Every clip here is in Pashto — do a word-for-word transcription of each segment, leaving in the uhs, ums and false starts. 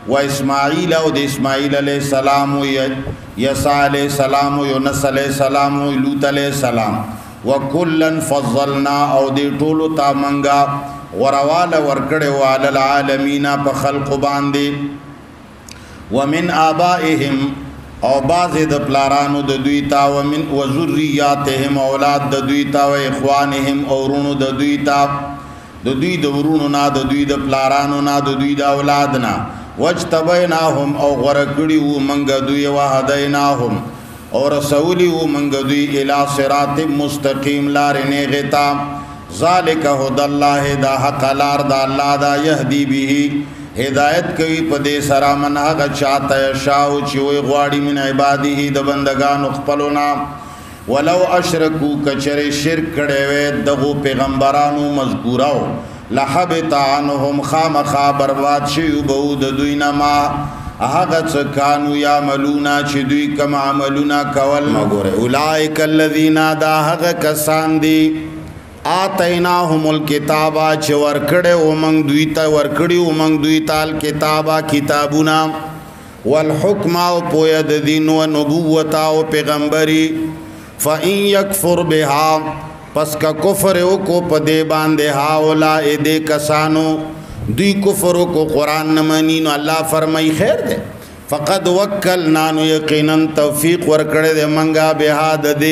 و اسماعیل او د اسماعیل علیہ السلام و یسع علیہ السلام و یونس علیہ السلام و لوط علیہ السلام و کلن فضلنا او دی ټولو تا منگا غروال ورکڑے وعلى العالمین پا خلق باندے ومن آبائهم او باز د پلارانو د دویتا ومن وذریاتهم اولاد د دویتا و اخوانهم اورونو د دویتا د دوی د ورونو نا د دوی د پلارانو نا د دوی د اولادنا واجتبیناهم او غرکڑی و منگ دوی وحدیناهم اور رسولی و منگ دوی الى صراط مستقیم لارنے غتا ذالک حد اللہ دا حق لار دا اللہ دا یهدی بھی ہدایت کوي پدے سرا من هغه چاته شاو چې وي غواړي من عبادی د بندگانو خپلونا ولو اشرکو کچره شرک کړي وي دغه پیغمبرانو مذکوراو لحبط عنهم خامخا برباد شي وبود دوی نه ما هغه څه کانو یعملونا چې دوی کوم عملونه کول مګوره اولئک الذین دا هغه کسان دي آتیناهم الکتابا چه ورکڑے ومنگ دویتا ورکڑی ومنگ دویتا الکتابا کتابونا والحکمہ و پوید دین و نبوتا و پیغمبری فَإِن یکفر بها پس کا کفر کو پدے باندے ہاولا دے کسانو دوی کفر کو قرآن نمانینو اللہ فرمائی خیر دے فقد وکلنانو یقیناً توفیق ورکڑے دے منگا بہاد دے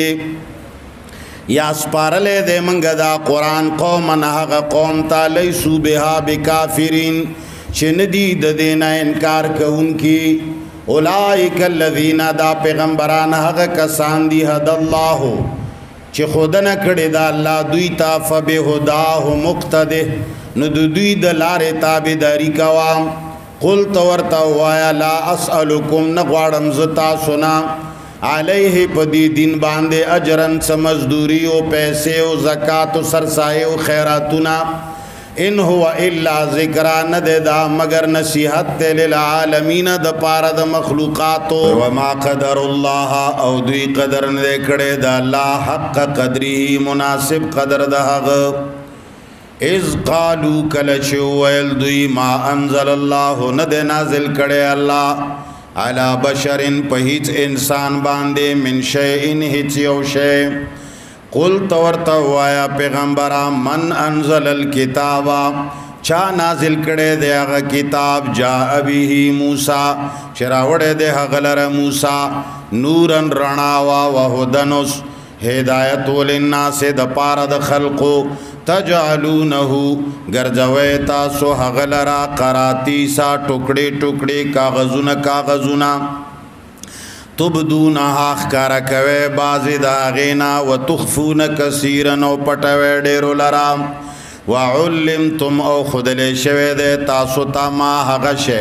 یا سپارلے دے منگا دا قرآن قومن حق قوم تا لیسو بها بکافرین چندی دینا انکار کون کی اولائک الذین دا پیغمبران حق کسان دی حد اللہ چی خودن کڑی دا اللہ دوی تا فبہداہ مقتدہ ندو دوی دا لار تابداری کوام قل تورتا وایا لا اسألکم نغوارم زتا سنا علیہ پدی دین باندے اجرن سمزدوری و پیسے و زکاة و سرسائے و خیراتنا ان ہوا الا ذکران دے دا مگر نصیحت تے للعالمین دا پارا دا مخلوقاتو وما قدر اللہ او دوی قدر ندے کڑے دا اللہ حق قدری مناسب قدر دا حق اذ قالو کلچو ویل دوی ما انزل اللہ ندے نازل کڑے اللہ علا بشرن پہیچ انسان باندے من شیئن ہیچ یو شیئ قل تورتا ہوایا پیغمبرا من انزل الکتابا چا نازل کڑے دے اغا کتاب جا ابیہی موسیٰ چراوڑے دے غلر موسیٰ نورن رناوا وہدنس ہدایت للناس دا پارا دا خلقو تجعلونہو گرجویتا سو غلرا قراتیسا ٹکڑے ٹکڑے کاغذونا کاغذونا تبدون آخ کارا کوے بازی دا غینا و تخفون کثیرن و پٹوے ڈیرو لرا وعلمتم او خدلے شوے دے تاسو تا ما حغشے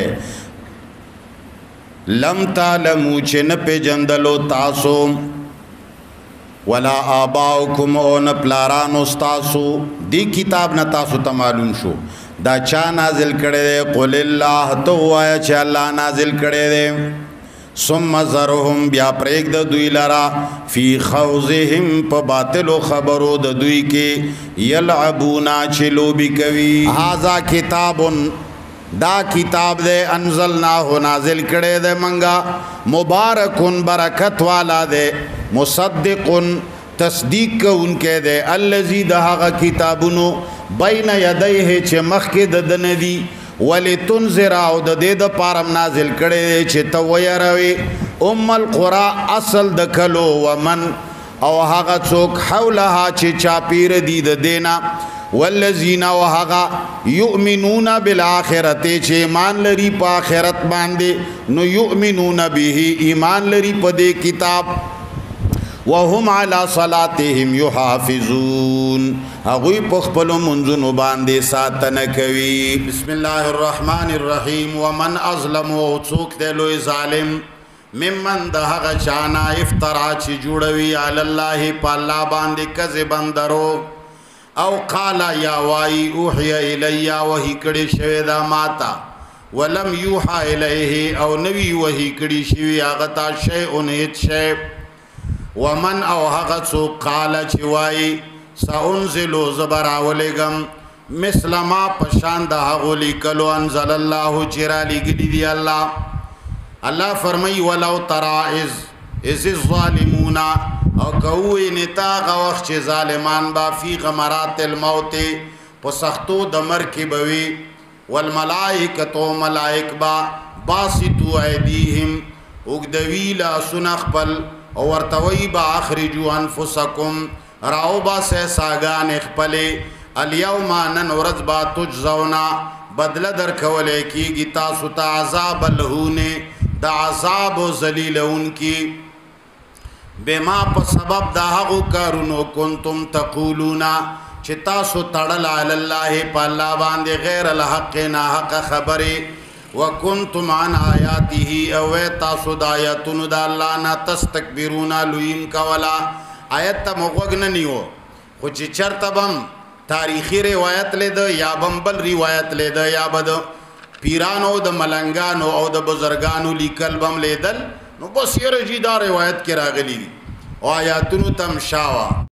لم تعلمو چن پہ جندلو تاسو ولا آباؤکم او نپلاران استاسو دی کتاب نا تاسو تا معلوم شو دا چا نازل کردے دے قل اللہ تو آیا چا اللہ نازل کردے دے ثم ذرهم بیا پریک دا دوی لرا فی خوزهم پا باطل و خبرو دا دوی کے یلعبونا چلو بھی کوی حازا کتابن دا کتاب دے انزلنا ہو نازل کردے دے منگا مبارکن برکت والا دے مصدقن تصدیق کا ان کے دے اللذی دہاغا کتابنو بین یدیہ چھ مخ کے ددن دی ولی تنزراو دا دے دا پارم نازل کردے دے چھ تویروی ام القرآ اصل دکلو ومن او حاغا چوک حولہا چھ چاپیر دی دا دینا والذین وحقا یؤمنون بالآخرت چھ ایمان لری پا آخرت باندے نو یؤمنون بھی ایمان لری پا دے کتاب وهم علی صلاتهم یحافظون اگوی پخپلو منزنو باندے ساتن کوي بسم اللہ الرحمن الرحیم ومن ازلم و اتسوک دے لوی ظالم ممن دہغ چانا افترا چی جوڑوی علی اللہ پا اللہ باندے کذبن درو او قالا یا وائی اوحی الیہ وحی کڑی شویدہ ماتا ولم یوحا الیہ او نوی وحی کڑی شوی آغتا شیئن ہت شیئ ومن او حغت سو قالا چوائی سا انزلو زبر آولیگم مثل ما پشان دا هغو لیکلو انزل اللہ چرا لگلی دی اللہ. اللہ فرمائی ولو ترا از از الظالمون او کوئی نتاغ وقت چه ظالمان با فی غمرات الموت پسختو دمر کی بوی والملائکتو ملائک با باسطو ایدیهم اگدوی لا سنخ پل ورطوی با اخرجو انفسکم راو با سے ساگان اخپلے الیوم نن ورز با تجزونا بدل در کولے کی گی تاسو تا عذاب الہونے دا عذاب و ذلیل ان کی بما پا سبب دا حقو کارونو کنتم تقولونا چی تاسو تڑل علی اللہ پا اللہ باندے غیر الحق نا حق خبری وکنتم عن آیاتی اوے تاسو دا آیاتونو دا اللہ نا تستکبرونا لویم کولا آیت تا مغوگن نیو خوچی چرتبم تاریخی روایت لے دا یا بم بل روایت لے دا یا بد پیرانو دا ملنگانو او دا بزرگانو لیکل بم لے دل نو بس یہ رجی دا روایت کی راغلی او آیاتونو تم شاوا